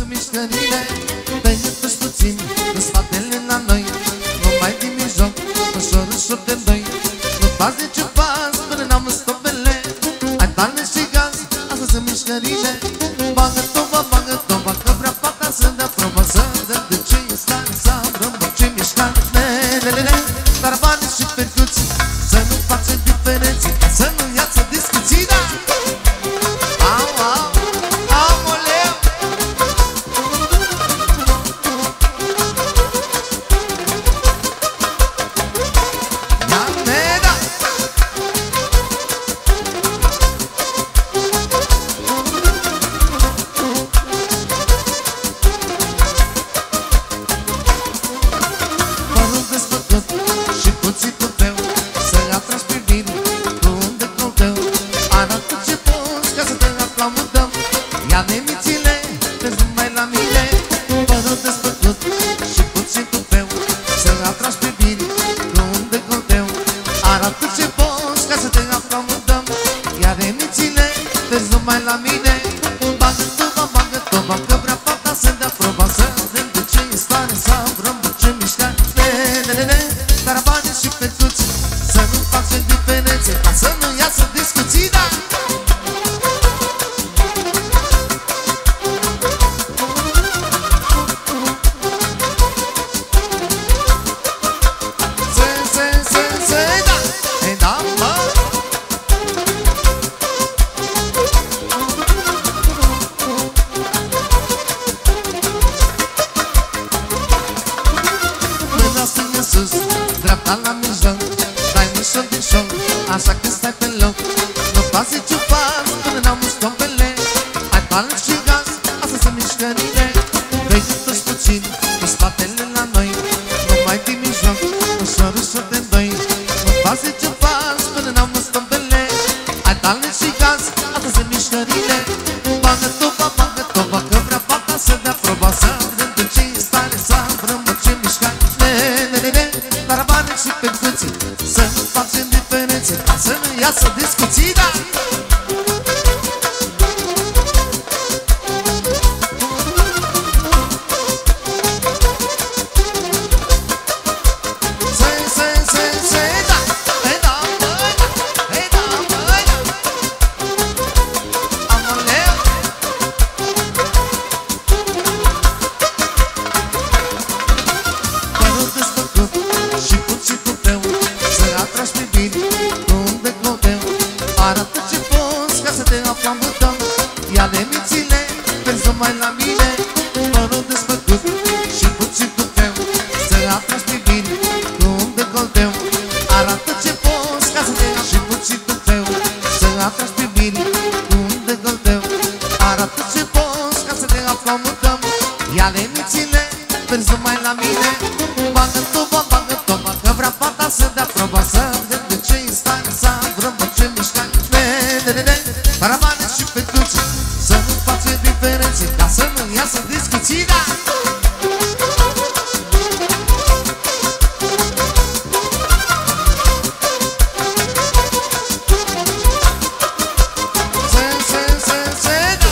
sunt mișcările. Dă-i-tuși puțin în spatele la noi, numai din mijloc, ușor, ușor de doi. Nu faci niciun pas până n-am stopele. Ai talne și gaz, astea sunt mișcările. Bagă toba, că vrea fata să dea probă, să dă de ce e stare, să vrâmbă ce mișcare. Dar bani și percuții, să nu face diferențe, ca să nu iață discuții, da! Au, au, aoleu! Ia-ne, da! Părul desfăcut și cuțitul tău, să-i atragi priviri cu un decol tău. Arată ce poți ca să te aplaudăm. Ia-ne mițile, vezi numai la mine. Părul desfăcut și cuțitul tău, să-i atragi priviri cu un decol tău. Arată ce poți ca să te aplaudăm. Ia-ne mițile, vezi numai la mine. Bagă toba, că vrea fata să dea proba, să vedem de ce e stare, să vrem de ce mișcare. Dar bani și percuții, să nu facem diferențe, ca să nu iasă discuții, da! Se, da! Ei, da, mă! Mâna stângă sus, dreapta la mijloc, dai ușor din șoc, așa că stai pe loc. Nu faci niciun pas până n-am stompele. Ai talent și gaz, astea sunt mișcările. Dă-i-tuși puțin în spatele la noi, numai din mijloc, ușor, ușor de doi. Nu faci niciun pas până n-am stompele. Ai talent și gaz, astea sunt mișcările. Bagă toba, că vrea fata să dea proba, să vedem de ce e stare, să vrem ce mișcare. Dar bani și percuții, să nu facem diferențe, ca să nu iasă discuții, da! Se, da! Ei, da, măi, da! Ei, da, măi, da! Aoleu! Părul desfăcut și cuțitul tău, să atragi priviri cu un decol tău. Arată ce poți ca să te aplaudăm. Ia-le mițile, vezi numai la mine. Părul desfăcut și cuțitul tău, să atragi priviri cu un decol tău. Arată ce poți ca să te și cuțitul tău, să atragi priviri cu un decol tău. Arată ce poți ca să te aplaudăm. Ia-le mițile, vezi numai la mine. Bagă toba, că vrea fata să dea proba, să vedem de ce e stare, să vrem ce mișcare. Paramane și percuții, să nu face diferențe, ca să nu iasă discuții, da! Se, da!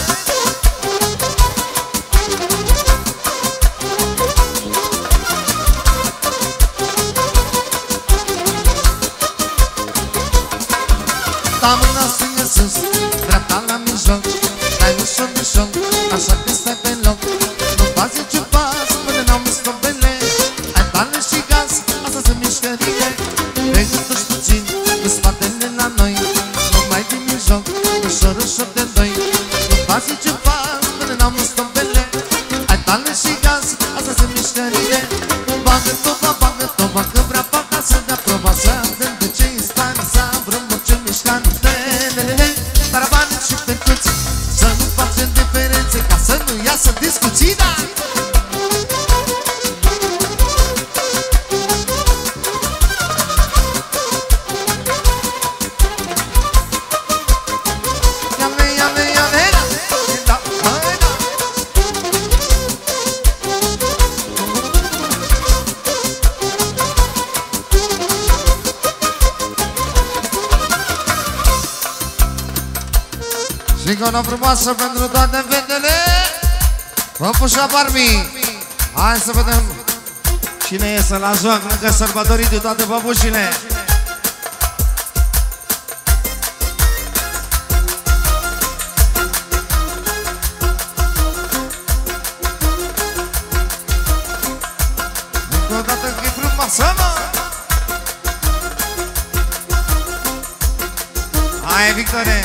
Da mâna stângă sus, dreapta la mijloc, dai ușor de șoc, așa că stai pe loc. Nu faci niciun pas până n-am stompele. Ai talent și gaz, astea sunt mișcările. Dă-i-tuși puțin în spatele la noi, numai din mijloc, ușor, ușor de doi. Nu faci niciun pas până n-am stompele. Ai talent și gaz, astea sunt mișcările. Bagă toba, că vrea fata să dea proba, să vedem de ce e stare, să vrem ce mișcare. Dar bani și percuții, să nu facem diferențe, ca să nu iasă discuții, da! Ia-ne, da! Măi, da! Și icoana frumoasă pentru toate fetele. Păpușa Barbie. Hai să vedem cine iese la joc lângă sărbătorii de toate păpușile. Încă o dată că e frumoasă, mă! Hai, Victorie!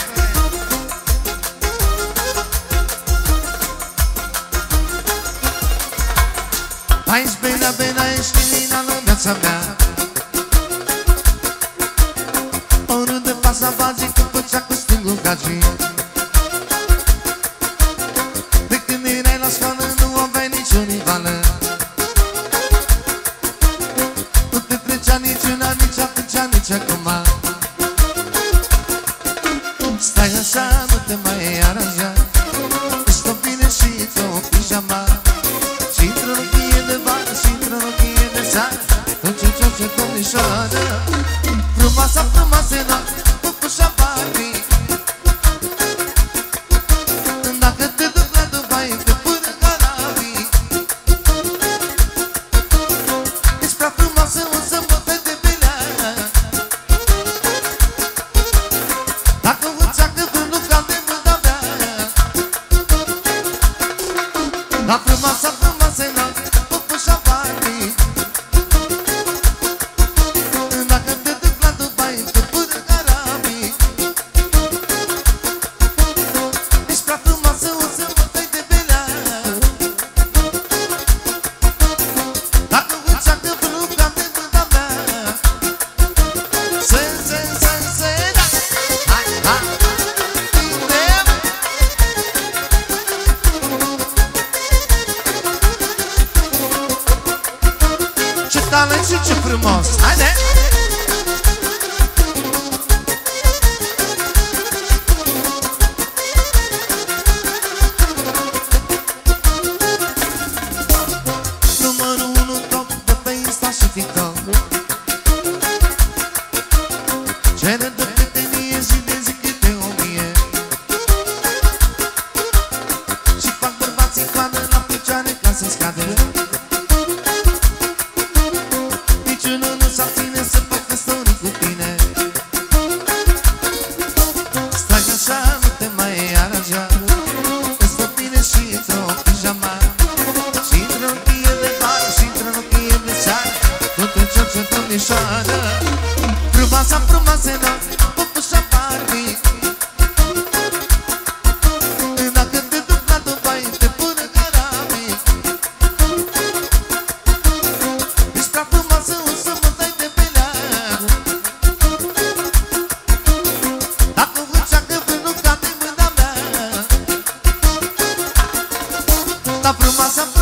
Hai-ți bine, bine, ești lina în viața mea. Oriunde pasa bagii, cu păcea cu stingul gagii. De când erai la școală, nu aveai nicio rivală. Nu te trecea niciuna, nici atunci, nici acum. Stai așa, nu te mai aranja. Își tot bine și tot pijama. Și într-o rochie de vară, și într-o rochie de seară. Tot ce domnișoară. Frumoasa, frumoasă noapte, Păpușa Barbie. Dacă te duc la Dubai, te până Carabii. Ești prea frumoasă, o să mă dai de belea. Dacă o înțeacă vreunul ca de mâna mea. La frumoasa, frumoasă noapte, Păpușa Barbie. Dacă te duc la Dubai, te până Carabii. Ești prea frumoasă, o să mă dai de belea. Dacă o înțeacă vreunul ca de mâna mea. Se, da. Hai, hai. Ce talent și ce frumos! Haide! Numărul 1 top de pe Insta și TikTok. Cere de prietenie zi de zi câte 1000. Și fac bărbații coadă la picioare ca să scadă. Niciunul nu s-abține să fac căsătorii cu tine. Stai așa, nu te mai aranja. Îți tot bine și într-o pijama. Și într-o rochie de vară, și într-o rochie de seară. Tot ce domnișoară. Frumoasa, frumoasă noapte, Păpușa Barbie. Dacă te duc la Dubai, te până Carabii. Ești prea frumoasă, o să mă dai de belea. Dacă o înțeacă vreunul ca de mâna mea. La frumoasa,